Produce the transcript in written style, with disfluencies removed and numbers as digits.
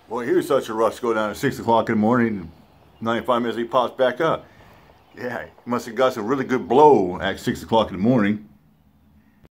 Well, he was such a rush to go down at 6 o'clock in the morning. 95 minutes, he pops back up. Yeah, he must have got some really good blow at 6 o'clock in the morning.